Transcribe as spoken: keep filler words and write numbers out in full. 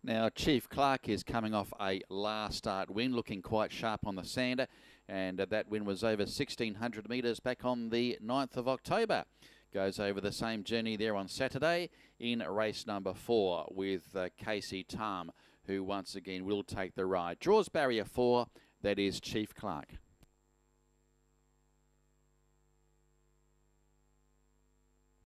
Now, Chief Clark is coming off a last start win, looking quite sharp on the sander, and uh, that win was over sixteen hundred metres back on the ninth of October. Goes over the same journey there on Saturday in race number four with uh, Casey Tam, who once again will take the ride. Draws barrier four, that is Chief Clark.